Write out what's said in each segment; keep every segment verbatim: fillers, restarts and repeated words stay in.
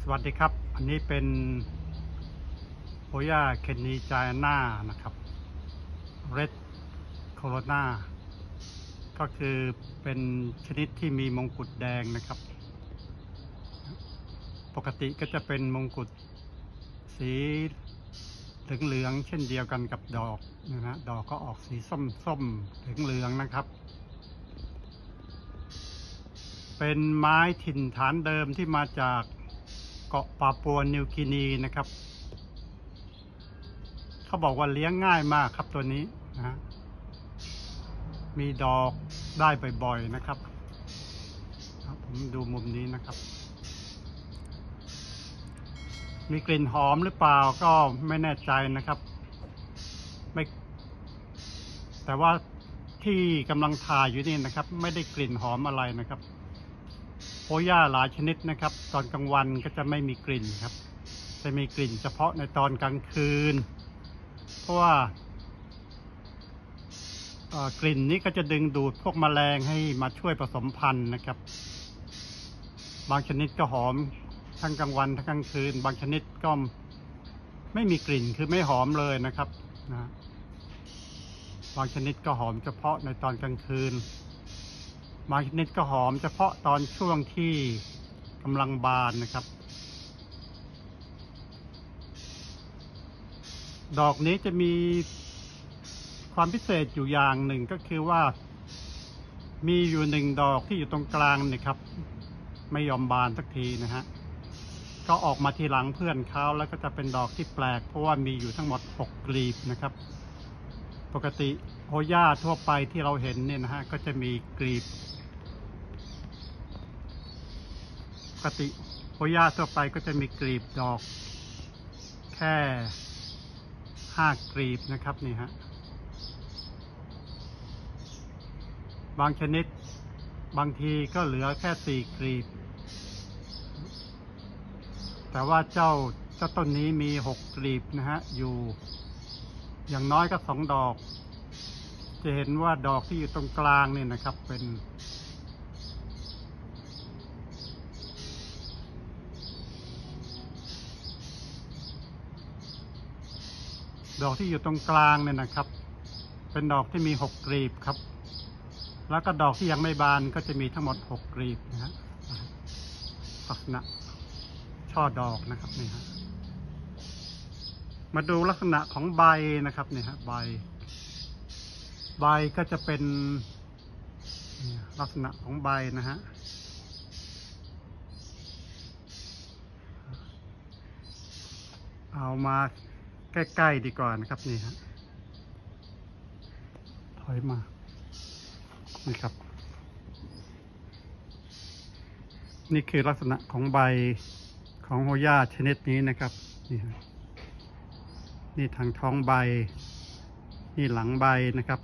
สวัสดีครับอันนี้เป็นโฮย่าเคนนีจายน่านะครับเรดโคโรนาก็คือเป็นชนิดที่มีมงกุฎแดงนะครับปกติก็จะเป็นมงกุฎสีเหลืองๆเช่นเดียวกันกับดอกนะฮะดอกก็ออกสีส้มๆเหลืองๆนะครับเป็นไม้ถิ่นฐานเดิมที่มาจากเกาะปาปัวนิวกินีนะครับเขาบอกว่าเลี้ยงง่ายมากครับตัวนี้นะมีดอกได้บ่อยๆนะครับผมดูมุมนี้นะครับมีกลิ่นหอมหรือเปล่าก็ไม่แน่ใจนะครับไม่แต่ว่าที่กำลังถ่ายอยู่นี่นะครับไม่ได้กลิ่นหอมอะไรนะครับโฮย่าหลายชนิดนะครับตอนกลางวันก็จะไม่มีกลิ่นครับจะมีกลิ่นเฉพาะในตอนกลางคืนเพราะว่ากลิ่นนี้ก็จะดึงดูดพวกแมลงให้มาช่วยผสมพันธุ์นะครับบางชนิดก็หอมทั้งกลางวันทั้งกลางคืนบางชนิดก็ไม่มีกลิ่นคือไม่หอมเลยนะครับนะบางชนิดก็หอมเฉพาะในตอนกลางคืนบางชนิดก็หอมเฉพาะตอนช่วงที่กำลังบานนะครับดอกนี้จะมีความพิเศษอยู่อย่างหนึ่งก็คือว่ามีอยู่หนึ่งดอกที่อยู่ตรงกลางนี่ครับไม่ยอมบานสักทีนะฮะก็ออกมาทีหลังเพื่อนเขาแล้วก็จะเป็นดอกที่แปลกเพราะว่ามีอยู่ทั้งหมดหกกลีบนะครับปกติโฮย่าทั่วไปที่เราเห็นเนี่ยนะฮะก็จะมีกลีบปกติโฮย่าทั่วไปก็จะมีกลีบดอกแค่ห้ากลีบนะครับนี่ฮะบางชนิดบางทีก็เหลือแค่สี่กลีบแต่ว่าเจ้าเจ้าต้นนี้มีหกกลีบนะฮะอยู่อย่างน้อยก็สองดอกจะเห็นว่าดอกที่อยู่ตรงกลางนี่นะครับเป็นดอกที่อยู่ตรงกลางเนี่ยนะครับเป็นดอกที่มีหกกลีบครับแล้วก็ดอกที่ยังไม่บานก็จะมีทั้งหมดหกกลีบนะฮะลักษณะช่อดอกนะครับนี่ฮะมาดูลักษณะของใบนะครับนี่ฮะใบใบก็จะเป็นลักษณะของใบนะฮะเอามาใกล้ๆดีกว่านะครับนี่ฮะถอยมานี่ครับนี่คือลักษณะของใบของโฮย่าชนิดนี้นะครับนี่ฮะนี่ทางท้องใบนี่หลังใบนะครับ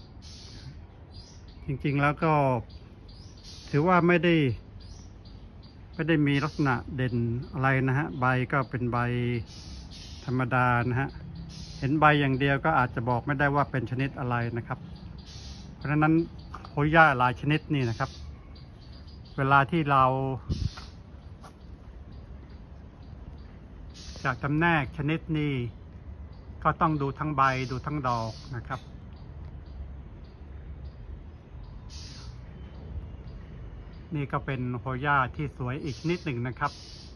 จริงๆแล้วก็ถือว่าไม่ได้ไม่ได้มีลักษณะเด่นอะไรนะฮะใบก็เป็นใบธรรมดานะฮะเห็นใบอย่างเดียวก็อาจจะบอกไม่ได้ว่าเป็นชนิดอะไรนะครับเพราะฉะนั้นโฮย่าหลายชนิดนี่นะครับเวลาที่เราจะจำแนกชนิดนี้ก็ต้องดูทั้งใบดูทั้งดอกนะครับนี่ก็เป็นโฮย่าที่สวยอีกนิดหนึ่งนะครับ